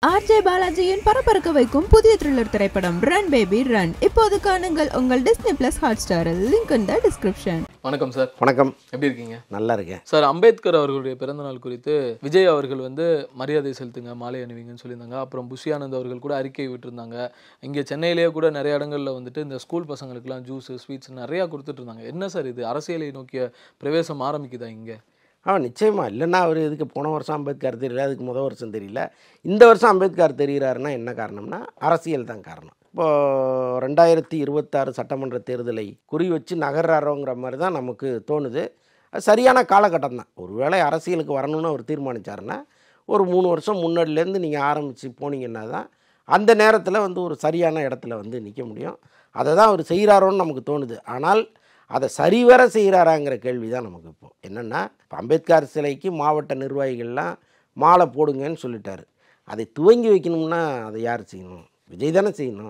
RJ பாலாஜியின் பரபரக்க வைக்கும் புதிய த்ரில்லர் திரைப்படம் ரன் பேபி ரன் இப்போது காணுங்கள் உங்கள் டிஸ்னி பிளஸ் ஹாட்ஸ்டாரில். Link in the description. வணக்கம் சார். வணக்கம். எப்படி இருக்கீங்க? நல்லா இருக்கேன் சார். அம்பேத்கர் அவர்களுடைய பிறந்தநாள் குறித்து விஜய் அவர்கள் மரியாதை செலுத்துங்க, மாலை அணிவிங்கன்னு சொல்லியிருந்தாங்க. அப்புறம் புஷி ஆனந்த் அவர்கள் கூட அறிக்கை விட்டுருந்தாங்க. இங்கே சென்னையிலேயே கூட நிறைய இடங்களில் இந்த ஸ்கூல் பசங்களுக்குலாம் ஜூஸ் ஸ்வீட்ஸ் நிறையா கொடுத்துட்டு இருந்தாங்க. என்ன சார் இது அரசியலை நோக்கிய பிரவேசம் ஆரம்பிக்குதா இங்கே? நிச்சயமாக. இல்லைன்னா அவர் இதுக்கு போன வருஷம் அம்பேத்கர் தெரியல, அதுக்கு முதல் வருஷம் தெரியல, இந்த வருஷம் அம்பேத்கர் தெரிகிறாருன்னா என்ன காரணம்னா அரசியல் தான் காரணம். இப்போது 2026 சட்டமன்ற தேர்தலை குறி வச்சு நகர்றாரோங்கிற மாதிரி தான் நமக்கு தோணுது. அது சரியான காலகட்டம் தான். ஒருவேளை அரசியலுக்கு வரணும்னு அவர் தீர்மானித்தாருன்னா ஒரு 3 வருஷம் முன்னாடிலேருந்து நீங்கள் ஆரம்பித்து போனீங்கன்னா தான் அந்த நேரத்தில் ஒரு சரியான இடத்துல நிற்க முடியும். அதை தான் அவர் செய்கிறாரோன்னு நமக்கு தோணுது. ஆனால் அதை சரிவர செய்கிறாராங்கிற கேள்வி தான் நமக்கு இப்போ என்னென்னா, இப்போ அம்பேத்கர் சிலைக்கு மாவட்ட நிர்வாகிகள்லாம் மாலை போடுங்கன்னு சொல்லிட்டாரு. அதை துவங்கி வைக்கணும்னா அதை யார் செய்யணும்? விஜய் தானே செய்யணும்.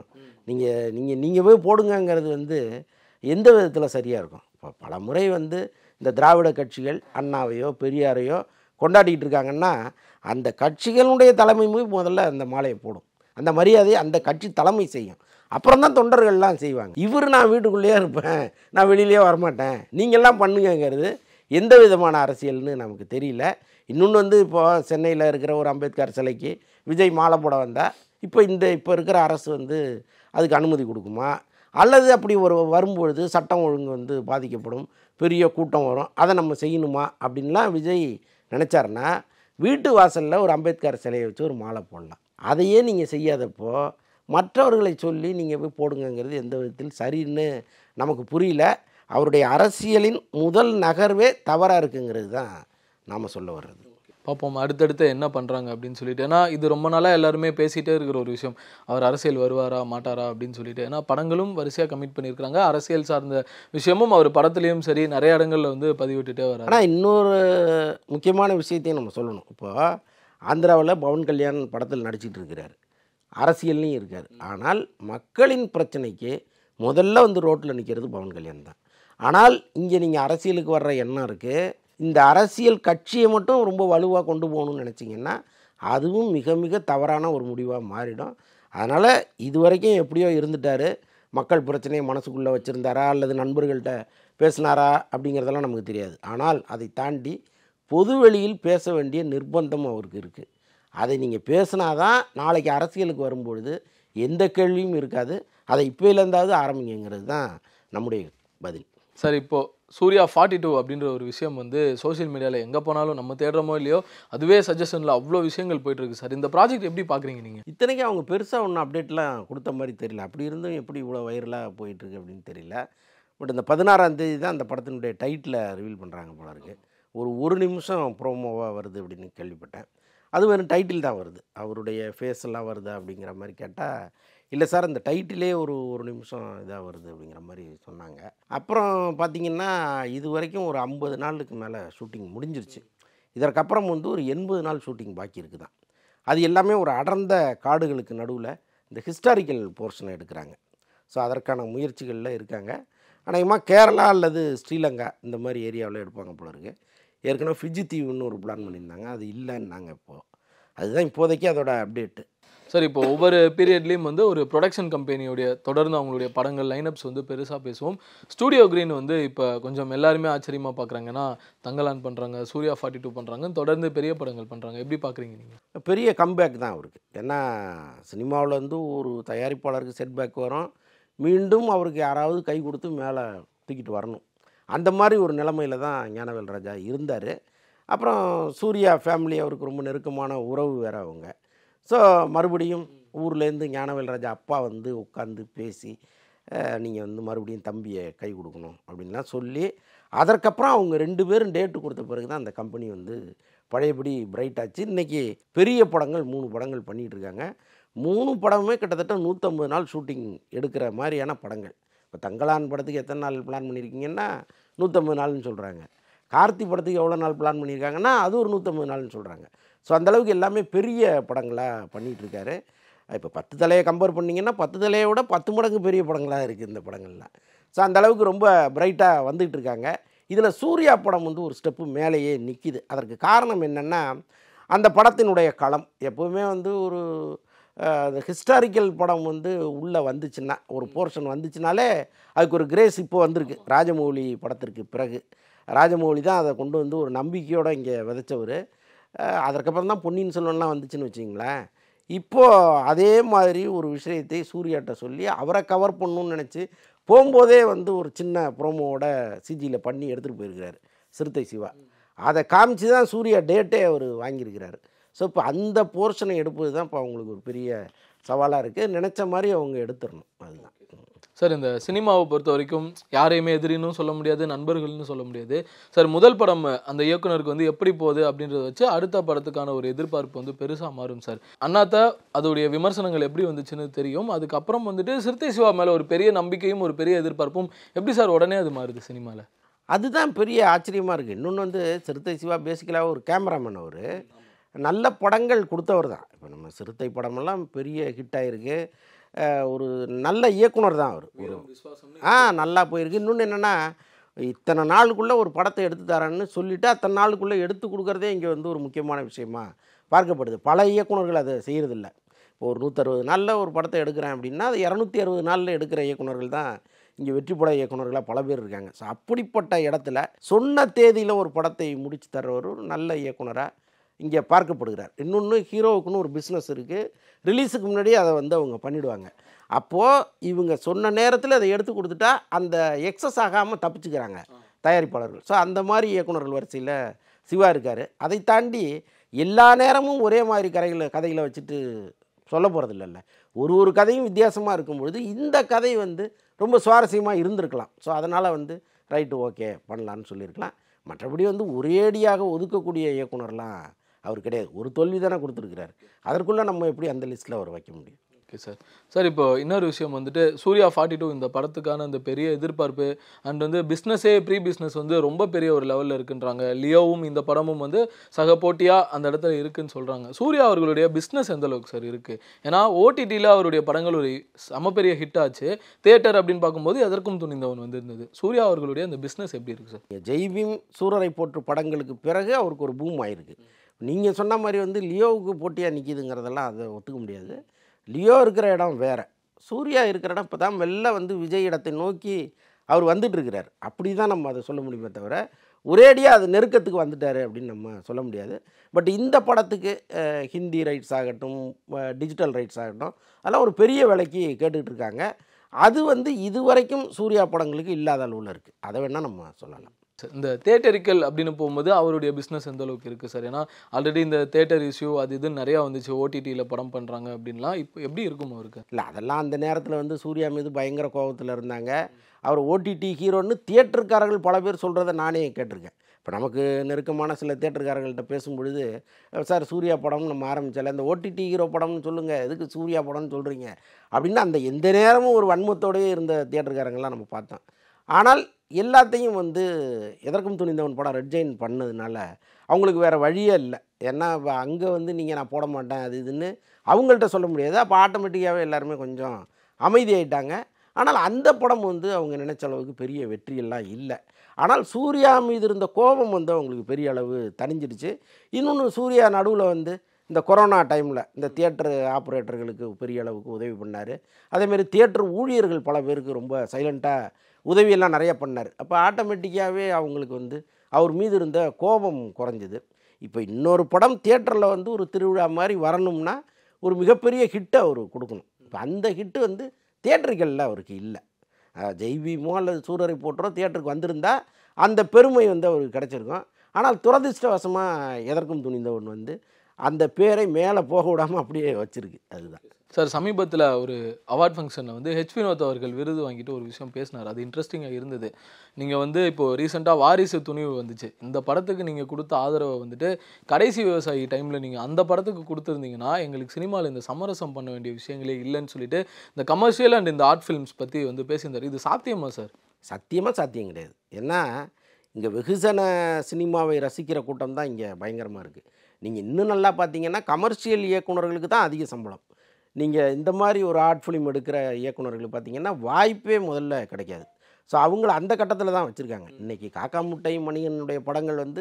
நீங்கள் போய் போடுங்கங்கிறது எந்த விதத்தில் சரியாக இருக்கும்? இப்போ பல முறை இந்த திராவிட கட்சிகள் அண்ணாவையோ பெரியாரையோ கொண்டாடிக்கிட்டு இருக்காங்கன்னா அந்த கட்சிகளுடைய தலைமை முதல்ல அந்த மாலையை போடும். அந்த மரியாதையை அந்த கட்சி தலைமை செய்யும். அப்புறம் தான் தொண்டர்கள்லாம் செய்வாங்க. நான் வீட்டுக்குள்ளேயே இருப்பேன், நான் வெளியிலே வரமாட்டேன், நீங்கள்லாம் பண்ணுங்கிறது எந்த விதமான அரசியல்னு நமக்கு தெரியல. இன்னொன்று இப்போது சென்னையில் இருக்கிற ஒரு அம்பேத்கர் சிலைக்கு விஜய் மாலை போட வந்தால் இப்போ இருக்கிற அரசு அதுக்கு அனுமதி கொடுக்குமா? அல்லது அப்படி வரும்பொழுது சட்டம் ஒழுங்கு பாதிக்கப்படும், பெரிய கூட்டம் வரும், அதை நம்ம செய்யணுமா அப்படின்லாம் விஜய் நினச்சாருன்னா வீட்டு வாசலில் ஒரு அம்பேத்கர் சிலையை வச்சு ஒரு மாலை போடலாம். அதையே நீங்கள் செய்யாதப்போ மற்றவர்களை சொல்லி நீங்கள் போய் போடுங்கிறது எந்த விதத்தில் சரின்னு நமக்கு புரியல. அவருடைய அரசியலின் முதல் நகர்வே தவறாக இருக்குங்கிறது தான் நாம் சொல்ல வர்றது. பார்ப்போம் அடுத்தடுத்து என்ன பண்ணுறாங்க அப்படின்னு சொல்லிட்டு. ஏன்னா இது ரொம்ப நாளாக எல்லாருமே பேசிகிட்டே இருக்கிற ஒரு விஷயம். அவர் அரசியல் வருவாரா மாட்டாரா அப்படின்னு சொல்லிட்டு. ஏன்னா படங்களும் வரிசையாக கமிட் பண்ணியிருக்கிறாங்க. அரசியல் சார்ந்த விஷயமும் அவர் படத்துலேயும் சரி நிறைய இடங்களில் பதிவிட்டுட்டே வர்றாரு. ஆனால் இன்னொரு முக்கியமான விஷயத்தையும் நம்ம சொல்லணும். இப்போது ஆந்திராவில் பவன் கல்யாண் படத்தில் நடிச்சிட்டு இருக்கிறார், அரசியல்லையும் இருக்கார். ஆனால் மக்களின் பிரச்சனைக்கு முதல்ல ரோட்டில் நிற்கிறது பவன் கல்யாண் தான். ஆனால் இங்கே நீங்கள் அரசியலுக்கு வர்ற எண்ணம் இருக்குது, இந்த அரசியல் கட்சியை மட்டும் ரொம்ப வலுவாக கொண்டு போகணும்னு நினச்சிங்கன்னா அதுவும் மிக மிக தவறான ஒரு முடிவாக மாறிடும். அதனால் இது வரைக்கும் எப்படியோ இருந்துட்டார். மக்கள் பிரச்சனையை மனசுக்குள்ளே வச்சுருந்தாரா அல்லது நண்பர்கள்ட்ட பேசினாரா அப்படிங்கிறதெல்லாம் நமக்கு தெரியாது. ஆனால் அதை தாண்டி பொது வெளியில் பேச வேண்டிய நிர்பந்தம் அவருக்கு இருக்குது. அதை நீங்கள் பேசினாதான் நாளைக்கு அரசியலுக்கு வரும்பொழுது எந்த கேள்வியும் இருக்காது. அதை இப்போலேருந்தாவது ஆரம்பிங்கிறது தான் நம்முடைய பதில். சார், இப்போது சூர்யா 42 அப்படின்ற ஒரு விஷயம் சோஷியல் மீடியாவில் எங்கே போனாலும் நம்ம தேடுறோமோ இல்லையோ அதுவே சஜஷனில் அவ்வளோ விஷயங்கள் போயிட்டுருக்கு சார். இந்த ப்ராஜெக்ட் எப்படி பார்க்குறீங்க நீங்கள்? இத்தனைக்கும் அவங்க பெருசாக ஒன்றும் அப்டேட்லாம் கொடுத்த மாதிரி தெரியல. அப்படி இருந்தும் எப்படி இவ்வளோ வைரலாக போயிட்டுருக்கு அப்படின்னு தெரியல. பட் இந்த 16ஆம் தேதி தான் அந்த படத்தினுடைய டைட்டிலை ரிவீல் பண்ணுறாங்க போல இருக்குது. ஒரு நிமிஷம் ப்ரோமோவாக வருது அப்படின்னு கேள்விப்பட்டேன். அது வெறும் டைட்டில் தான் வருது, அவருடைய ஃபேஸ் எல்லாம் வருது அப்படிங்கிற மாதிரி கேட்டால் இல்லை சார் அந்த டைட்டிலே ஒரு நிமிஷம் இதாக வருது அப்படிங்கிற மாதிரி சொன்னாங்க. அப்புறம் பார்த்திங்கன்னா இது வரைக்கும் ஒரு 50 நாளுக்கு மேலே ஷூட்டிங் முடிஞ்சிருச்சு. இதற்கப்புறம் ஒரு 80 நாள் ஷூட்டிங் பாக்கி இருக்குது தான். அது எல்லாமே ஒரு அடர்ந்த காடுகளுக்கு நடுவில் இந்த ஹிஸ்டாரிக்கல் போர்ஷனை எடுக்கிறாங்க. ஸோ அதற்கான முயற்சிகளில் இருக்காங்க. அநேகமாக கேரளா அல்லது ஸ்ரீலங்கா இந்த மாதிரி ஏரியாவில் எடுப்பாங்க போல இருக்குது. ஏற்கனவே ஃபிஜி தீவுன்னு ஒரு பிளான் பண்ணியிருந்தாங்க, அது இல்லைன்னாங்க. இப்போது அதுதான் இப்போதைக்கு அதோட அப்டேட்டு. சார், இப்போ ஒவ்வொரு பீரியட்லேயும் ஒரு ப்ரொடக்ஷன் கம்பெனியோடைய தொடர்ந்து அவங்களுடைய படங்கள் லைனப்ஸ் பெருசாக பேசுவோம். ஸ்டூடியோ கிரீன் இப்போ கொஞ்சம் எல்லாருமே ஆச்சரியமாக பார்க்குறாங்கன்னா தங்கலான் பண்ணுறாங்க, சூர்யா 42 பண்ணுறாங்க, தொடர்ந்து பெரிய படங்கள் பண்ணுறாங்க. எப்படி பார்க்குறீங்க நீங்கள்? பெரிய கம்பேக் தான் அவருக்கு. ஏன்னா சினிமாவில் ஒரு தயாரிப்பாளருக்கு செட்பேக் வரும், மீண்டும் அவருக்கு யாராவது கை கொடுத்து மேலே தூக்கிட்டு வரணும். அந்த மாதிரி ஒரு நிலைமையில் தான் ஞானவேல் ராஜா இருந்தார். அப்புறம் சூர்யா ஃபேமிலி அவருக்கு ரொம்ப நெருக்கமான உறவு வேறு அவங்க. ஸோ மறுபடியும் ஊர்லேருந்து ஞானவேல் ராஜா அப்பா உட்காந்து பேசி நீங்கள் மறுபடியும் தம்பியை கை கொடுக்கணும் அப்படின்லாம் சொல்லி அதற்கப்புறம் அவங்க 2 பேரும் டேட்டு கொடுத்த பிறகு தான் அந்த கம்பெனி பழையபடி பிரைட் ஆச்சு. இன்றைக்கி பெரிய படங்கள் 3 படங்கள் பண்ணிகிட்டு இருக்காங்க. 3 படமுமே கிட்டத்தட்ட 150 நாள் ஷூட்டிங் எடுக்கிற மாதிரியான படங்கள். இப்போ தங்கலான் படத்துக்கு எத்தனை நாள் பிளான் பண்ணியிருக்கீங்கன்னா 150 நாள்னு சொல்கிறாங்க. கார்த்தி படத்துக்கு எவ்வளோ நாள் பிளான் பண்ணியிருக்காங்கன்னா அது ஒரு 150 நாள்னு சொல்கிறாங்க. ஸோ அந்தளவுக்கு எல்லாமே பெரிய படங்களாக பண்ணிகிட்ருக்காரு. இப்போ 10 தலையை கம்பேர் பண்ணிங்கன்னா 10 தலையை விட 10 மடங்கு பெரிய படங்களாக இருக்குது இந்த படங்கள்லாம். ஸோ அந்தளவுக்கு ரொம்ப பிரைட்டாக வந்துகிட்டு இருக்காங்க. இதில் சூர்யா படம் ஒரு ஸ்டெப்பு மேலேயே நிற்கிது. அதற்கு காரணம் என்னென்னா அந்த படத்தினுடைய களம் எப்போவுமே வந்து ஒரு ஹிஸ்டாரிக்கல் படம் வந்து உள்ளே வந்துச்சுன்னா ஒரு போர்ஷன் வந்துச்சுனாலே அதுக்கு ஒரு கிரேஸ் இப்போ வந்திருக்கு. ராஜமௌழி படத்திற்கு பிறகு ராஜமௌழி தான் அதை கொண்டு வந்து ஒரு நம்பிக்கையோடு இங்கே விதைச்சவர். அதற்கப்புறம் தான் பொன்னியின் செல்வன்லாம் வந்துச்சுன்னு வச்சிங்களேன். இப்போது அதே மாதிரி ஒரு விஷயத்தை சூர்யாட்ட சொல்லி அவரை கவர் பண்ணணும்னு நினச்சி போகும்போதே வந்து ஒரு சின்ன ப்ரோமோவோட சிஜியில் பண்ணி எடுத்துகிட்டு போயிருக்கிறாரு சிறுத்தை சிவா. அதை காமிச்சு தான் சூர்யா டேட்டே அவர் வாங்கியிருக்கிறாரு. ஸோ இப்போ அந்த போர்ஷனை எடுப்பது தான் இப்போ அவங்களுக்கு ஒரு பெரிய சவாலாக இருக்குது. நினச்ச மாதிரி அவங்க எடுத்துடணும். அதுதான் சார். இந்த சினிமாவை பொறுத்த வரைக்கும் யாரையுமே எதிரின்னு சொல்ல முடியாது, நண்பர்கள்னு சொல்ல முடியாது சார். முதல் படம் அந்த இயக்குனருக்கு வந்து எப்படி போகுது அப்படின்றத வச்சு அடுத்த படத்துக்கான ஒரு எதிர்பார்ப்பு வந்து பெருசாக மாறும் சார். அண்ணாத்த அதோடைய விமர்சனங்கள் எப்படி வந்துச்சுன்னு தெரியும். அதுக்கப்புறம் வந்துட்டு சிறுத்தை சிவா மேலே ஒரு பெரிய நம்பிக்கையும் ஒரு பெரிய எதிர்பார்ப்பும் எப்படி சார் உடனே அது மாறுது சினிமாவில்? அதுதான் பெரிய ஆச்சரியமாக இருக்குது. இன்னொன்று வந்து சிறுத்தை சிவா பேசிக்கலாக ஒரு கேமராமேன், அவர் நல்ல படங்கள் கொடுத்தவர் தான். இப்போ நம்ம சிறுத்தை படமெல்லாம் பெரிய ஹிட் ஆகிருக்கு. ஒரு நல்ல இயக்குனர் தான் அவர். நல்லா போயிருக்கு. இன்னொன்று என்னென்னா இத்தனை நாளுக்குள்ளே ஒரு படத்தை எடுத்து தரேன்னு சொல்லிவிட்டு அத்தனை நாளுக்குள்ளே எடுத்து கொடுக்குறதே இங்கே வந்து ஒரு முக்கியமான விஷயமா பார்க்கப்படுது. பல இயக்குனர்கள் அதை செய்கிறதில்ல. இப்போ ஒரு 160 நாளில் ஒரு படத்தை எடுக்கிறேன் அப்படின்னா அது 260 நாளில் எடுக்கிற இயக்குனர்கள் தான் இங்கே வெற்றி பட இயக்குனர்களாக பல பேர் இருக்காங்க. ஸோ அப்படிப்பட்ட இடத்துல சொன்ன தேதியில் ஒரு படத்தை முடித்து தர்றவர் ஒரு நல்ல இயக்குனராக இங்கே பார்க்கப்படுகிறார். இன்னொன்று ஹீரோவுக்குன்னு ஒரு பிஸ்னஸ் இருக்குது. ரிலீஸுக்கு முன்னாடியே அதை வந்து அவங்க பண்ணிவிடுவாங்க. அப்போது இவங்க சொன்ன நேரத்தில் அதை எடுத்து கொடுத்துட்டா அந்த எக்ஸஸ் ஆகாமல் தப்பிச்சுக்கிறாங்க தயாரிப்பாளர்கள். ஸோ அந்த மாதிரி இயக்குனர்கள் வரிசையில் சிவா இருக்கார். அதை தாண்டி எல்லா நேரமும் ஒரே மாதிரி கதைகளை வச்சுட்டு சொல்ல போகிறதில்ல. ஒரு கதையும் வித்தியாசமாக இருக்கும்பொழுது இந்த கதை வந்து ரொம்ப சுவாரஸ்யமாக இருந்திருக்கலாம். ஸோ அதனால் வந்து ரைட்டு ஓகே பண்ணலான்னு சொல்லியிருக்கலாம். மற்றபடி வந்து ஒரேடியாக ஒதுக்கக்கூடிய இயக்குனர்லாம் அவர் கிடையாது. ஒரு தோல்வி தானே கொடுத்துருக்கிறார். அதற்குள்ளே நம்ம எப்படி அந்த லிஸ்ட்டில் அவர் வைக்க முடியும்? Okay sir. சார் இப்போ இன்னொரு விஷயம் வந்துட்டு சூர்யா 42 இந்த படத்துக்கான அந்த பெரிய எதிர்பார்ப்பு அண்ட் வந்து பிஸ்னஸே ப்ரீ பிஸ்னஸ் வந்து ரொம்ப பெரிய ஒரு லெவலில் இருக்குன்றாங்க. லியோவும் இந்த படமும் வந்து சக போட்டியாக அந்த இடத்துல இருக்குன்னு சொல்கிறாங்க. சூர்யா அவர்களுடைய பிஸ்னஸ் எந்த அளவுக்கு சார் இருக்குது? ஏன்னா ஓடிடியில் அவருடைய படங்கள் ஒரு சம பெரிய ஹிட் ஆச்சு. தியேட்டர் அப்படின்னு பார்க்கும்போது எதற்கும் துணிந்தவன் வந்து இருந்தது. சூர்யா அவர்களுடைய அந்த பிஸ்னஸ் எப்படி இருக்குது சார்? ஜெய்பீம் சூரரை போற்று படங்களுக்கு பிறகு அவருக்கு ஒரு பூம் ஆயிருக்கு. நீங்கள் சொன்ன மாதிரி வந்து லியோவுக்கு போட்டியாக நிற்கிதுங்கிறதெல்லாம் அதை ஒத்துக்க முடியாது. லியோ இருக்கிற இடம் வேறு, சூர்யா இருக்கிற இடம் இப்போ தான் மெல்ல வந்து விஜய் இடத்தை நோக்கி அவர் வந்துட்டுருக்கிறார். அப்படி தான் நம்ம அதை சொல்ல முடியுமே தவிர ஒரேடியாக அது நெருக்கத்துக்கு வந்துட்டார் அப்படின்னு நம்ம சொல்ல முடியாது. பட் இந்த படத்துக்கு ஹிந்தி ரைட்ஸ் ஆகட்டும், டிஜிட்டல் ரைட்ஸ் ஆகட்டும், அதெல்லாம் ஒரு பெரிய விலைக்கு கேட்டுக்கிட்டு இருக்காங்க. அது வந்து இதுவரைக்கும் சூர்யா படங்களுக்கு இல்லாத அளவில் இருக்குது. அதை வேணால் நம்ம சொல்லலாம். இந்த தேட்டரிக்கல் அப்படின்னு போகும்போது அவருடைய பிஸ்னஸ் எந்த அளவுக்கு இருக்குது சார்? ஏன்னா ஆல்ரெடி இந்த தேட்டர் இஷ்யூ அது இதுன்னு நிறையா வந்துச்சு, ஓடிடியில் படம் பண்ணுறாங்க அப்படின்லாம். இப்போ எப்படி இருக்கும் அவருக்கு? இல்லை, அதெல்லாம் அந்த நேரத்தில் வந்து சூர்யா மீது பயங்கர கோபத்தில் இருந்தாங்க. அவர் ஓடிடி ஹீரோன்னு தியேட்டருக்காரர்கள் பல பேர் சொல்கிறத நானே கேட்டிருக்கேன். இப்போ நமக்கு நெருக்கமான சில தியேட்டருக்காரர்கள்ட்ட பேசும்பொழுது, சார் சூர்யா படம்னு நம்ம ஆரம்பித்தால இந்த ஓடிடி ஹீரோ படம்னு சொல்லுங்கள், எதுக்கு சூர்யா படம்னு சொல்கிறீங்க அப்படின்னு அந்த எந்த நேரமும் ஒரு வன்மத்தோடயே இருந்த தியேட்டருக்காரங்களாம் நம்ம பார்த்தோம். ஆனால் எல்லாத்தையும் வந்து எதற்கும் துணிந்தவன் படம் ரெட் ஜெயின் பண்ணதுனால அவங்களுக்கு வேறு வழியே இல்லை. ஏன்னா இப்போ அங்கே வந்து நீங்கள் நான் போட மாட்டேன் அது இதுன்னு அவங்கள்ட்ட சொல்ல முடியாது. அப்போ ஆட்டோமேட்டிக்காகவே எல்லாருமே கொஞ்சம் அமைதியாயிட்டாங்க. ஆனால் அந்த படம் வந்து அவங்க நினைச்ச அளவுக்கு பெரிய வெற்றியெல்லாம் இல்லை. ஆனால் சூர்யா மீது இருந்த கோபம் வந்து அவங்களுக்கு பெரிய அளவு தணிஞ்சிடுச்சு. இன்னொன்று சூர்யா நடுவில் வந்து இந்த கொரோனா டைமில் இந்த தியேட்டர் ஆப்ரேட்டர்களுக்கு பெரிய அளவுக்கு உதவி பண்ணார். அதேமாரி தியேட்டர் ஊழியர்கள் பல பேருக்கு ரொம்ப சைலண்ட்டாக உதவியெல்லாம் நிறைய பண்ணார். அப்போ ஆட்டோமேட்டிக்காகவே அவங்களுக்கு வந்து அவர் மீது இருந்த கோபம் குறைஞ்சிது. இப்போ இன்னொரு படம் தியேட்டரில் வந்து ஒரு திருவிழா மாதிரி வரணும்னா ஒரு மிகப்பெரிய ஹிட்டை அவர் கொடுக்கணும். இப்போ அந்த ஹிட்டு வந்து தியேட்டர்களில் அவருக்கு இல்லை. ஜெய்பீமோ அல்லது சூரரை போட்டோ தியேட்டருக்கு வந்திருந்தால் அந்த பெருமை வந்து அவருக்கு கிடச்சிருக்கும். ஆனால் துரதிர்ஷ்டவசமாக எதற்கும் துணிந்தவன் வந்து அந்த பேரை மேலே போக விடாமல் அப்படியே வச்சுருக்கு. அதுதான் சார். சமீபத்தில் ஒரு அவார்ட் ஃபங்க்ஷனில் வந்து வினோத் அவர்கள் விருது வாங்கிட்டு ஒரு விஷயம் பேசினார். அது இன்ட்ரெஸ்டிங்காக இருந்தது. நீங்கள் வந்து இப்போது ரீசெண்டாக வாரிசு துணிவு வந்துச்சு. இந்த படத்துக்கு நீங்கள் கொடுத்த ஆதரவை வந்துட்டு கடைசி விவசாயி டைமில் நீங்கள் அந்த படத்துக்கு கொடுத்துருந்தீங்கன்னா எங்களுக்கு சினிமாவில் இந்த சமரசம் பண்ண வேண்டிய விஷயங்களே இல்லைன்னு சொல்லிட்டு இந்த கமர்ஷியல் அண்ட் இந்த ஆர்ட் ஃபிலிம்ஸ் பற்றி வந்து பேசியிருந்தார். இது சாத்தியமா சார்? சத்தியமாக சாத்தியம் கிடையாது. ஏன்னா இங்கே வெகுஜன சினிமாவை ரசிக்கிற கூட்டம் தான் இங்கே பயங்கரமாக இருக்குது. நீங்கள் இன்னும் நல்லா பார்த்தீங்கன்னா கமர்ஷியல் இயக்குனர்களுக்கு தான் அதிக சம்பளம். நீங்கள் இந்த மாதிரி ஒரு ஆர்ட் ஃபிலிம் எடுக்கிற இயக்குனர்களுக்கு பார்த்தீங்கன்னா வாய்ப்பே முதல்ல கிடைக்காது. ஸோ அவங்கள அந்த கட்டத்தில் தான் வச்சுருக்காங்க. இன்றைக்கி காக்கா முட்டை மணிகனுடைய படங்கள் வந்து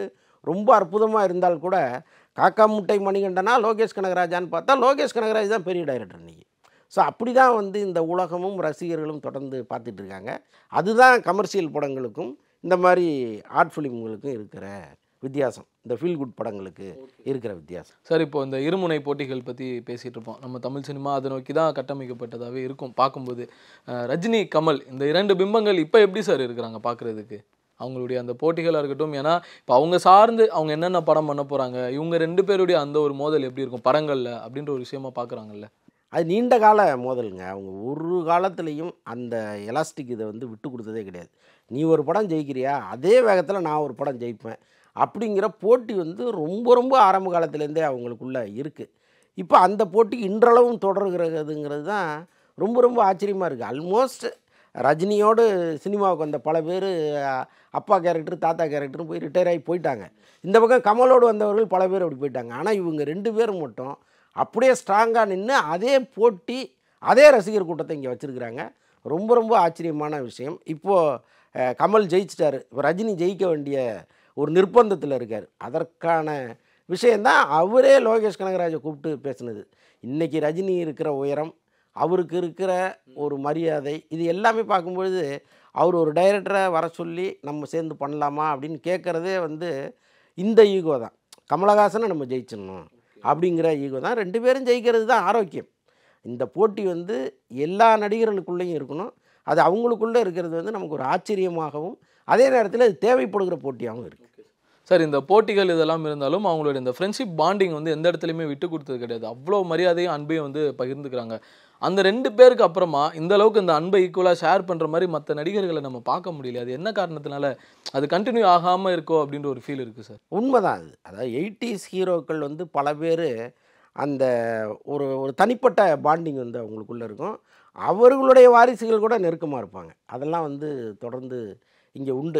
ரொம்ப அற்புதமாக இருந்தால் கூட காக்கா முட்டை மணிகண்டனா லோகேஷ் கனகராஜான்னு பார்த்தா லோகேஷ் கனகராஜ் தான் பெரிய டைரக்டர் இன்றைக்கி. ஸோ அப்படி தான் வந்து இந்த உலகமும் ரசிகர்களும் தொடர்ந்து பார்த்துட்ருக்காங்க. அதுதான் கமர்ஷியல் படங்களுக்கும் இந்த மாதிரி ஆர்ட் ஃபிலிம்களுக்கும் இருக்கிற வித்தியாசம், இந்த ஃபீல் குட் படங்களுக்கு இருக்கிற வித்தியாசம். சார், இப்போ இந்த இருமுனை போட்டிகள் பற்றி பேசிகிட்டு இருப்போம். நம்ம தமிழ் சினிமா அதை நோக்கி தான் கட்டமைக்கப்பட்டதாகவே இருக்கும் பார்க்கும்போது. ரஜினி, கமல் இந்த 2 பிம்பங்கள் இப்போ எப்படி சார் இருக்கிறாங்க பார்க்குறதுக்கு? அவங்களுடைய அந்த போட்டிகளாக இருக்கட்டும், ஏன்னா இப்போ அவங்க சார்ந்து அவங்க என்னென்ன படம் பண்ண போகிறாங்க, இவங்க 2 பேருடைய அந்த ஒரு மோதல் எப்படி இருக்கும் படங்களில் அப்படின்ற ஒரு விஷயமா பார்க்குறாங்கல்ல. அது நீண்ட கால மோதலுங்க. அவங்க ஒரு காலத்துலேயும் அந்த எலாஸ்டிக் இதை வந்து விட்டு கொடுத்ததே கிடையாது. நீ ஒரு படம் ஜெயிக்கிறியா, அதே வேகத்தில் நான் ஒரு படம் ஜெயிப்பேன் அப்படிங்கிற போட்டி வந்து ரொம்ப ரொம்ப ஆரம்ப காலத்துலேருந்தே அவங்களுக்குள்ளே இருக்குது. இப்போ அந்த போட்டி இன்றளவும் தொடர்கிறதுங்கிறது தான் ரொம்ப ரொம்ப ஆச்சரியமாக இருக்குது. ஆல்மோஸ்ட் ரஜினியோடு சினிமாவுக்கு வந்த பல பேர் அப்பா கேரக்டர் தாத்தா கேரக்டரும் போய் ரிட்டையர் ஆகி போயிட்டாங்க. இந்த பக்கம் கமலோடு வந்தவர்கள் பல பேர் அப்படி போயிட்டாங்க. ஆனால் இவங்க 2 பேரும் மட்டும் அப்படியே ஸ்ட்ராங்காக நின்று அதே போட்டி அதே ரசிகர் கூட்டத்தை இங்கே வச்சுருக்கிறாங்க. ரொம்ப ரொம்ப ஆச்சரியமான விஷயம். இப்போது கமல் ஜெயிச்சிட்டாரு, இப்போ ரஜினி ஜெயிக்க வேண்டிய ஒரு நிர்பந்தத்தில் இருக்கார். அதற்கான விஷயந்தான் அவரே லோகேஷ் கனகராஜை கூப்பிட்டு பேசுனது. இன்றைக்கி ரஜினி இருக்கிற உயரம், அவருக்கு இருக்கிற ஒரு மரியாதை, இது எல்லாமே பார்க்கும்பொழுது அவர் ஒரு டைரக்டரை வர சொல்லி நம்ம சேர்ந்து பண்ணலாமா அப்படின்னு கேட்குறதே வந்து இந்த ஈகோ தான். கமலஹாசனை நம்ம ஜெயிச்சிடணும் அப்படிங்கிற ஈகோ தான். 2 பேரும் ஜெயிக்கிறது தான் ஆரோக்கியம். இந்த போட்டி வந்து எல்லா நடிகர்களுக்குள்ளேயும் இருக்கணும். அது அவங்களுக்குள்ளே இருக்கிறது வந்து நமக்கு ஒரு ஆச்சரியமாகவும் அதே நேரத்தில் அது தேவைப்படுகிற போட்டியாகவும் இருக்குது. சார், இந்த போட்டிகள் இதெல்லாம் இருந்தாலும் அவங்களுடைய இந்த ஃப்ரெண்ட்ஷிப் பாண்டிங் வந்து எந்த இடத்துலையுமே விட்டு கொடுத்தது கிடையாது. அவ்வளோ மரியாதையும் அன்பையும் வந்து பகிர்ந்துக்கிறாங்க. அந்த 2 பேருக்கு அப்புறமா இந்த அளவுக்கு இந்த அன்பை ஈக்குவலாக ஷேர் பண்ணுற மாதிரி மற்ற நடிகர்களை நம்ம பார்க்க முடியல. அது என்ன காரணத்தினால அது கண்டினியூ ஆகாமல் இருக்கோ அப்படின்ற ஒரு ஃபீல் இருக்குது சார். உண்மைதான் அது. அதாவது 80s ஹீரோக்கள் வந்து பல பேர் அந்த ஒரு ஒரு தனிப்பட்ட பாண்டிங் வந்து அவங்களுக்குள்ளே இருக்கும். அவர்களுடைய வாரிசுகள் கூட நெருக்கமாக இருப்பாங்க. அதெல்லாம் வந்து தொடர்ந்து இங்கே உண்டு.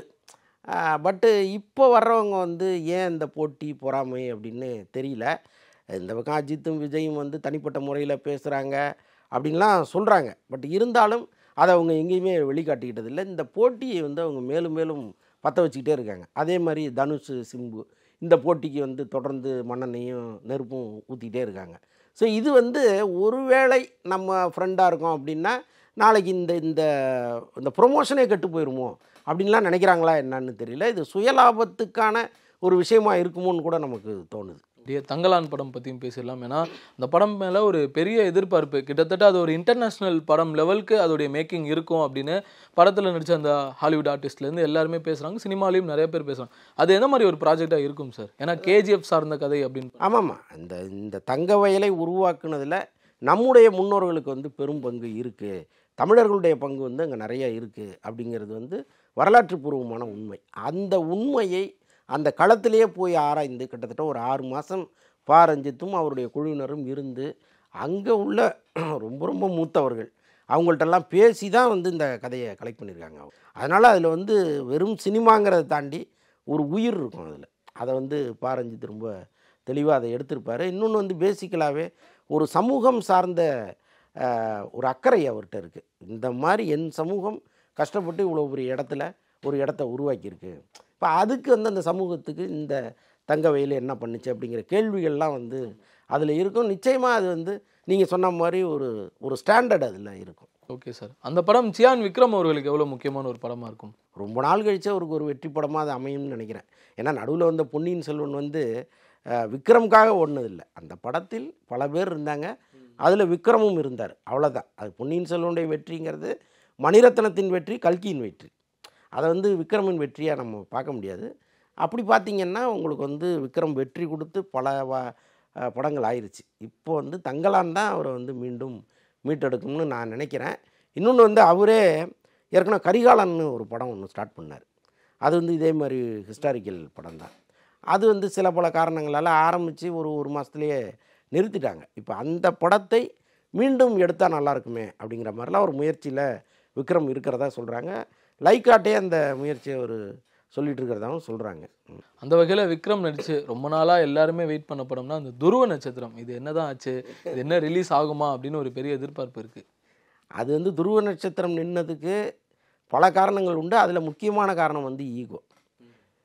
பட்டு இப்போ வர்றவங்க வந்து ஏன் இந்த போட்டி பொறாமை அப்படின்னு தெரியல. இந்த பக்கம் அஜித்தும் விஜயும் வந்து தனிப்பட்ட முறையில் பேசுகிறாங்க அப்படின்லாம் சொல்கிறாங்க. பட் இருந்தாலும் அதை அவங்க எங்கேயுமே வெளிக்காட்டிக்கிட்டது இல்லை. இந்த போட்டியை வந்து அவங்க மேலும் மேலும் பற்ற வச்சுக்கிட்டே இருக்காங்க. அதே மாதிரி தனுஷ், சிம்பு இந்த போட்டிக்கு வந்து தொடர்ந்து மண்ணெண்ணையும் நெருப்பும் ஊற்றிக்கிட்டே இருக்காங்க. ஸோ இது வந்து ஒருவேளை நம்ம ஃப்ரெண்டாக இருக்கோம் அப்படின்னா நாளைக்கு இந்த இந்த இந்த ப்ரொமோஷனே கெட்டு போயிடுமோ அப்படின்லாம் நினைக்கிறாங்களா என்னன்னு தெரியல. இது சுயலாபத்துக்கான ஒரு விஷயமா இருக்குமோன்னு கூட நமக்கு தோணுது. தங்கலான் படம் பற்றியும் பேசிடலாம். ஏன்னா அந்த படம் மேலே ஒரு பெரிய எதிர்பார்ப்பு, கிட்டத்தட்ட அது ஒரு இன்டர்நேஷ்னல் படம் லெவலுக்கு அதோடைய மேக்கிங் இருக்கும் அப்படின்னு படத்தில் நடித்த அந்த ஹாலிவுட் ஆர்டிஸ்ட்லேருந்து எல்லாருமே பேசுகிறாங்க. சினிமாலையும் நிறைய பேர் பேசுகிறாங்க. அது என்ன மாதிரி ஒரு ப்ராஜெக்டாக இருக்கும் சார்? ஏன்னா கேஜிஎஃப் சார்ந்த கதை அப்படின்னு. ஆமாம்மா, இந்த தங்க வயலை உருவாக்குனதில் நம்முடைய முன்னோர்களுக்கு வந்து பெரும் பங்கு இருக்குது. தமிழர்களுடைய பங்கு வந்து அங்கே நிறைய இருக்குது அப்படிங்கிறது வந்து வரலாற்று பூர்வமான உண்மை. அந்த உண்மையை அந்த களத்திலேயே போய் ஆராய்ந்து கிட்டத்தட்ட ஒரு 6 மாதம் ரஞ்சித்தும் அவருடைய குழுவினரும் இருந்து அங்கே உள்ள ரொம்ப ரொம்ப மூத்தவர்கள் அவங்கள்ட்டெல்லாம் பேசி தான் வந்து இந்த கதையை கலெக்ட் பண்ணியிருக்காங்க. அதனால் அதில் வந்து வெறும் சினிமாங்கிறத தாண்டி ஒரு உயிர் இருக்கும் அதில். அதை வந்து ரஞ்சித் ரொம்ப தெளிவாக அதை எடுத்திருப்பார். இன்னொன்று வந்து பேசிக்கலாகவே ஒரு சமூகம் சார்ந்த ஒரு அக்கறை அவர்கிட்ட இருக்குது. இந்த மாதிரி என் சமூகம் கஷ்டப்பட்டு இவ்வளோ பெரிய ஒரு இடத்த உருவாக்கியிருக்கு. இப்போ அதுக்கு வந்து அந்த சமூகத்துக்கு இந்த தங்க வயல் என்ன பண்ணுச்சு அப்படிங்கிற கேள்விகள்லாம் வந்து அதில் இருக்கும். நிச்சயமாக அது வந்து நீங்கள் சொன்ன மாதிரி ஒரு ஸ்டாண்டர்ட் அதில் இருக்கும். ஓகே சார், அந்த படம் சியான் விக்ரம் அவர்களுக்கு எவ்வளோ முக்கியமான ஒரு படமாக இருக்கும்? ரொம்ப நாள் கழிச்சு அவருக்கு ஒரு வெற்றி படமாக அது அமையும்னு நினைக்கிறேன். ஏன்னா நடுவில் வந்த பொன்னியின் செல்வன் வந்து விக்ரமுக்காக ஓடினதில்லை. அந்த படத்தில் பல பேர் இருந்தாங்க, அதில் விக்ரமும் இருந்தார், அவ்வளோதான். அது பொன்னியின் செல்வனுடைய வெற்றிங்கிறது மணிரத்னத்தின் வெற்றி, கல்கியின் வெற்றி. அதை வந்து விக்ரமின் வெற்றியாக நம்ம பார்க்க முடியாது. அப்படி பார்த்திங்கன்னா உங்களுக்கு வந்து விக்ரம் வெற்றி கொடுத்து பல படங்கள் ஆயிடுச்சு. இப்போ வந்து தங்கலான் தான் அவரை வந்து மீண்டும் மீட்டெடுக்கும்னு நான் நினைக்கிறேன். இன்னொன்று வந்து அவரே ஏற்கனவே கரிகாலன்னு ஒரு படம் ஒன்று ஸ்டார்ட் பண்ணார். அது வந்து இதே மாதிரி ஹிஸ்டாரிக்கல் படம் தான். அது வந்து சில பல காரணங்களால் ஆரம்பித்து ஒரு மாதத்துலேயே நிறுத்திட்டாங்க. இப்போ அந்த படத்தை மீண்டும் எடுத்தால் நல்லாயிருக்குமே அப்படிங்கிற மாதிரிலாம் ஒரு முயற்சியில் விக்ரம் இருக்கிறதா சொல்கிறாங்க. லைக்காட்டே அந்த முயற்சியை ஒரு சொல்லிட்டு இருக்கிறதாகவும் சொல்கிறாங்க. அந்த வகையில் விக்ரம் நடித்து ரொம்ப நாளாக எல்லாருமே வெயிட் பண்ண படம்னா அந்த துருவ நட்சத்திரம். இது என்ன தான் ஆச்சு, இது என்ன ரிலீஸ் ஆகுமா அப்படின்னு ஒரு பெரிய எதிர்பார்ப்பு இருக்குது. அது வந்து துருவ நட்சத்திரம் நின்னதுக்கு பல காரணங்கள் உண்டு. அதில் முக்கியமான காரணம் வந்து ஈகோ.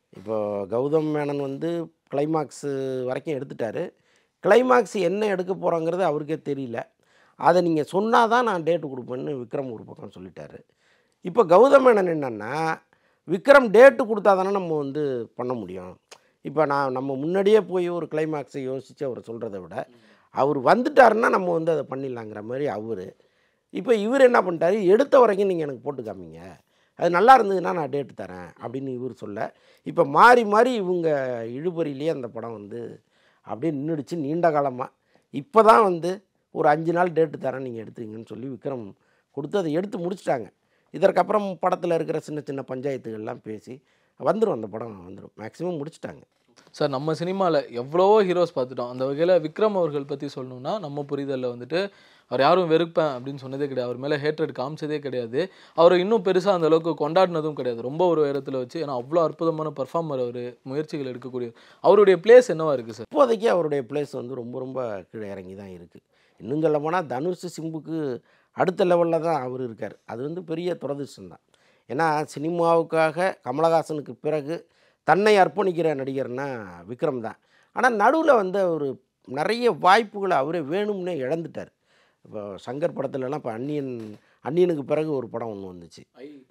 இப்போ கௌதம் மேனன் வந்து கிளைமாக்ஸு வரைக்கும் எடுத்துட்டார். கிளைமாக்ஸ் என்ன எடுக்க போகிறோங்கிறது அவருக்கே தெரியல. அதை நீங்கள் சொன்னால் தான் நான் டேட்டு கொடுப்பேன்னு விக்ரம் ஒரு பக்கம் சொல்லிட்டாரு. இப்போ கௌதம் மேனன் என்னென்னா, விக்ரம் டேட்டு கொடுத்தா தானே நம்ம வந்து பண்ண முடியும். இப்போ நம்ம முன்னாடியே போய் ஒரு கிளைமாக்ஸை யோசித்து அவர் சொல்கிறத விட அவர் வந்துட்டாருன்னா நம்ம வந்து அதை பண்ணிடலாங்கிற மாதிரி அவர். இப்போ இவர் என்ன பண்ணிட்டாரு, எடுத்த வரைக்கும் நீங்கள் எனக்கு போட்டு காமிங்க, அது நல்லா இருந்ததுன்னா நான் டேட்டு தரேன் அப்படின்னு இவர் சொல்ல, இப்போ மாறி மாறி இவங்க இழுபறியிலேயே அந்த படம் வந்து அப்படியே நின்றுடுச்சு நீண்ட காலமாக. இப்போ தான் வந்து ஒரு 5 நாள் டேட்டு தரேன் நீங்கள் எடுத்துங்கன்னு சொல்லி விக்ரம் கொடுத்து அதை எடுத்து முடிச்சிட்டாங்க. இதற்கப்புறம் படத்தில் இருக்கிற சின்ன சின்ன பஞ்சாயத்துகள்லாம் பேசி வந்துடும், அந்த படம் வந்துடும், மேக்ஸிமம் முடிச்சிட்டாங்க. சார் நம்ம சினிமாவில் எவ்வளவோ ஹீரோஸ் பார்த்துட்டோம். அந்த வகையில் விக்ரம் அவர்கள் பற்றி சொல்லணும்னா நம்ம புரிதலில் வந்துட்டு அவர் யாரும் வெறுப்பேன் அப்படின்னு சொன்னதே கிடையாது. அவர் மேலே ஹேட்ரட் காமிச்சதே கிடையாது. அவர் இன்னும் பெருசாக அந்த அளவுக்கு கொண்டாடினதும் கிடையாது. ரொம்ப ஒரு உயரத்தில் வச்சு, ஏன்னா அவ்வளோ அற்புதமான பர்ஃபார்மர் அவர், முயற்சிகள் எடுக்கக்கூடிய அவருடைய பிளேஸ் என்னவா இருக்குது சார்? இப்போதைக்கு அவருடைய பிளேஸ் வந்து ரொம்ப ரொம்ப கீழே இறங்கி தான் இருக்குது. இன்னும் சொல்ல போனால் தனுஷ் சிம்புக்கு அடுத்த லெவலில் தான் அவர் இருக்கார். அது வந்து பெரிய துரதிர்ஷ்டம் தான். ஏன்னா சினிமாவுக்காக கமலஹாசனுக்கு பிறகு தன்னை அர்ப்பணிக்கிற நடிகர்னா விக்ரம் தான். ஆனால் நடுவில் வந்து அவர் நிறைய வாய்ப்புகளை அவரே வேணும்னே இழந்துட்டார். இப்போ சங்கர் படத்துலலாம் இப்போ அந்நியனுக்கு பிறகு ஒரு படம் ஒன்று வந்துச்சு,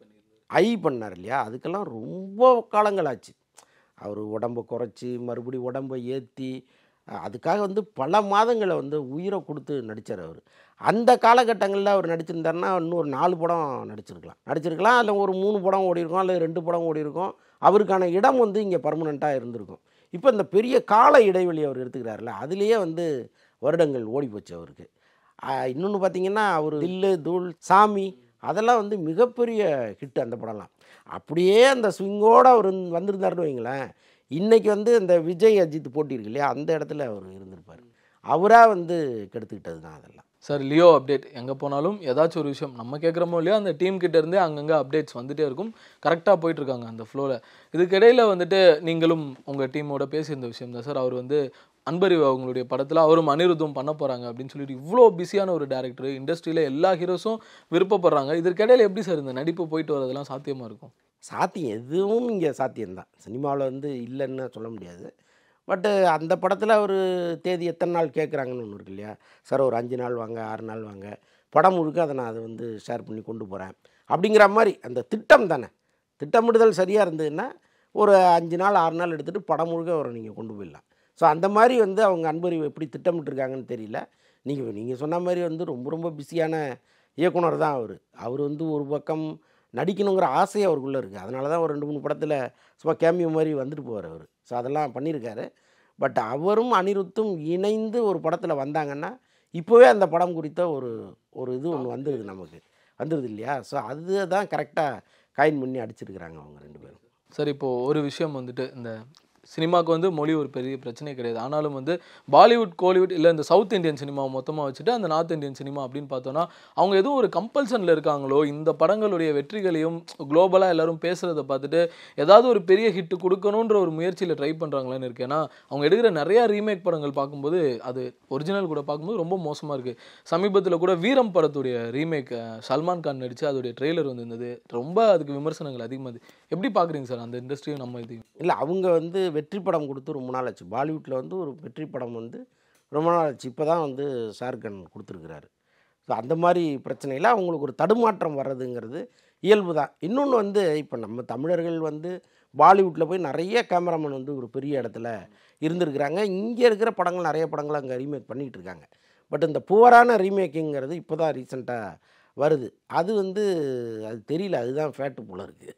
ஐ பண்ணார் இல்லையா, அதுக்கெல்லாம் ரொம்ப காலங்கள் ஆச்சு. அவர் உடம்பை குறைச்சி மறுபடியும் உடம்பை ஏற்றி அதுக்காக வந்து பல மாதங்களை வந்து உயிரை கொடுத்து நடித்தார் அவர். அந்த காலகட்டங்களில் அவர் நடிச்சிருந்தாருன்னா இன்னும் ஒரு 4 படம் நடிச்சிருக்கலாம், இல்லை ஒரு 3 படம் ஓடிருக்கும், இல்லை 2 படம் ஓடிருக்கும். அவருக்கான இடம் வந்து இங்கே பர்மனெண்ட்டாக இருந்திருக்கும். இப்போ இந்த பெரிய கால இடைவெளி அவர் எடுத்துக்கிறாருல, அதுலேயே வந்து வருடங்கள் ஓடி போச்சு அவருக்கு. இன்னொன்று பார்த்தீங்கன்னா, அவர் தில்லு தூள் சாமி அதெல்லாம் வந்து மிகப்பெரிய ஹிட் அந்த படம்லாம். அப்படியே அந்த ஸ்விங்கோடு அவர் வந்திருந்தாருன்னு வைங்களேன், இன்றைக்கி வந்து இந்த விஜய் அஜித் போட்டி இருக்கு இல்லையா, அந்த இடத்துல அவர் இருந்திருப்பார். அவராக வந்து கெடுத்துக்கிட்டது தான் அதெல்லாம். சார் லியோ அப்டேட் எங்கே போனாலும் ஏதாச்சும் ஒரு விஷயம் நம்ம கேட்குறோமோ இல்லையோ அந்த டீம் கிட்டேருந்தே அங்கங்கே அப்டேட்ஸ் வந்துகிட்டே இருக்கும். கரெக்டாக போயிட்டுருக்காங்க அந்த ஃப்ளோவில். இதுக்கிடையில் வந்துட்டு நீங்களும் உங்கள் டீமோட பேசியிருந்த விஷயம் தான் சார். அவர் வந்து அன்பறிவு அவங்களுடைய படத்தில் அவரும் அனிருத்தும் பண்ண போகிறாங்க அப்படின்னு சொல்லிட்டு இவ்வளோ பிஸியான ஒரு டேரக்டர், இண்டஸ்ட்ரியில் எல்லா ஹீரோஸும் விருப்பப்படுறாங்க. இதற்கிடையில் எப்படி சார் இந்த நடிப்பு போயிட்டு வரதெல்லாம் சாத்தியமாக இருக்கும்? சாத்தியம் எதுவும் இங்கே சாத்தியம்தான். சினிமாவில் வந்து இல்லைன்னு சொல்ல முடியாது. பட்டு அந்த படத்தில் ஒரு தேதி எத்தனை நாள் கேட்குறாங்கன்னு ஒன்று இருக்கு இல்லையா, சார் ஒரு 5 நாள் வாங்க, 6 நாள் வாங்க, படம் முழுக்க அதை நான் வந்து ஷேர் பண்ணி கொண்டு போகிறேன் அப்படிங்கிற மாதிரி அந்த திட்டம் தானே. திட்டமிடுதல் சரியாக இருந்ததுன்னா ஒரு 5 நாள் 6 நாள் எடுத்துகிட்டு படம் முழுக்க அவரை நீங்கள் கொண்டு போயிடலாம். ஸோ அந்த மாதிரி வந்து அவங்க அன்பறிவு எப்படி திட்டமிட்டுருக்காங்கன்னு தெரியல. நீங்கள் சொன்ன மாதிரி வந்து ரொம்ப ரொம்ப பிஸியான இயக்குனர் தான் அவர் வந்து ஒரு பக்கம் நடிக்கணுங்கிற ஆசை அவருக்குள்ளே இருக்குது. அதனால தான் ஒரு 2-3 படத்தில் சும்மா கேமியோ மாதிரி வந்துட்டு போவார் அவர். ஸோ அதெல்லாம் பண்ணியிருக்காரு. பட் அவரும் அனிருத்தும் இணைந்து ஒரு படத்தில் வந்தாங்கன்னா இப்போவே அந்த படம் குறித்த ஒரு இது ஒன்று வந்துடுது இல்லையா. ஸோ அதுதான் கரெக்டாக காயின் பண்ணி அடிச்சிருக்கிறாங்க அவங்க 2 பேரும். சார் இப்போது ஒரு விஷயம் வந்துட்டு, இந்த சினிமாவுக்கு வந்து மொழி ஒரு பெரிய பிரச்சனை கிடையாது. ஆனாலும் வந்து பாலிவுட், கோலிவுட் இல்லை இந்த சவுத் இந்தியன் சினிமாவை மொத்தமாக வச்சுட்டு அந்த நார்த் இந்தியன் சினிமா அப்படின்னு பார்த்தோன்னா அவங்க எதுவும் ஒரு கம்பல்சனில் இருக்காங்களோ, இந்த படங்களுடைய வெற்றிகளையும் குளோபலாக எல்லாரும் பேசுகிறத பார்த்துட்டு ஏதாவது ஒரு பெரிய ஹிட்டு கொடுக்கணுன்ற ஒரு முயற்சியில் ட்ரை பண்ணுறாங்களான்னு இருக்கு. ஏன்னா அவங்க எடுக்கிற நிறையா ரீமேக் படங்கள் பார்க்கும்போது அது ஒரிஜினல் கூட பார்க்கும்போது ரொம்ப மோசமாக இருக்குது. சமீபத்தில் கூட வீரம் படத்துடைய ரீமேக் சல்மான் கான் நடித்து அதோடைய ட்ரெய்லர் வந்திருந்தது. ரொம்ப அதுக்கு விமர்சனங்கள் அதிகமாக. எப்படி பார்க்குறீங்க சார் அந்த இண்டஸ்ட்ரியும் நம்ம இது? இல்லை, அவங்க வந்து வெற்றி படம் கொடுத்து ரொம்ப நாள் ஆச்சு. பாலிவுட்டில் வந்து ஒரு வெற்றி படம் வந்து ரொம்ப நாள் ஆச்சு. இப்போ தான் வந்து ஷாருக்கான் கொடுத்துருக்குறாரு. ஸோ அந்த மாதிரி பிரச்சனையில் அவங்களுக்கு ஒரு தடுமாற்றம் வர்றதுங்கிறது இயல்பு தான். இன்னொன்று வந்து இப்போ நம்ம தமிழர்கள் வந்து பாலிவுட்டில் போய் நிறைய கேமராமேன் வந்து ஒரு பெரிய இடத்துல இருந்திருக்கிறாங்க. இங்கே இருக்கிற படங்கள் நிறைய படங்கள் அங்கே ரீமேக் பண்ணிகிட்டு இருக்காங்க. பட் இந்த புவரான ரீமேக்கிங்கிறது இப்போ தான் ரீசெண்டாக வருது. அது வந்து அது தெரியல, அதுதான் ஃபேட்டு போல இருக்குது.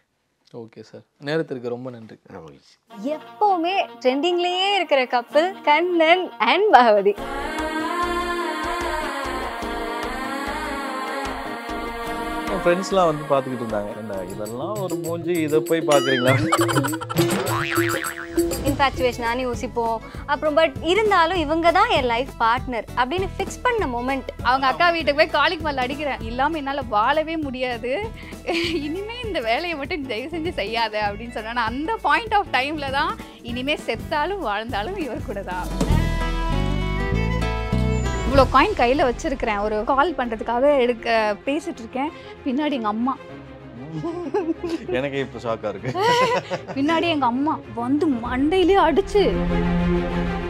ஓகே சார், நேரத்திற்கு ரொம்ப நன்றி. எப்பவுமே ட்ரெண்டிங்லயே இருக்கிற கப்பல் கண்ணன் அண்ட் பகவதி. ஃப்ரெண்ட்ஸ்லாம் வந்து பார்த்துக்கிட்டு இருந்தாங்க, இதெல்லாம் ஒரு மூஞ்சி, இதை போய் பார்க்குறீங்களா? இன்ஃபேக்சுவேஷனானு யோசிப்போம். அப்புறம் பட் இருந்தாலும் இவங்க தான் என் லைஃப் பார்ட்னர் அப்படின்னு ஃபிக்ஸ் பண்ண மொமெண்ட். அவங்க அக்கா வீட்டுக்கு போய் காலிக் மேலே அடிக்கிறேன், இல்லாமல் என்னால் வாழவே முடியாது, இனிமேல் இந்த வேலையை மட்டும் தயவு செஞ்சு செய்யாத அப்படின்னு சொன்னா, அந்த பாயிண்ட் ஆஃப் டைமில் தான் இனிமேல் செத்தாலும் வாழ்ந்தாலும் இவர் கூட தான். இவ்வளோ காயின் கையில் வச்சுருக்கிறேன், ஒரு கால் பண்ணுறதுக்காக பேசிகிட்டு இருக்கேன். பின்னாடி எங்கள் அம்மா எனக்கே இப்போ ஷாக்காக இருக்கு. பின்னாடி எங்க அம்மா வந்து மண்டையிலே அடிச்சு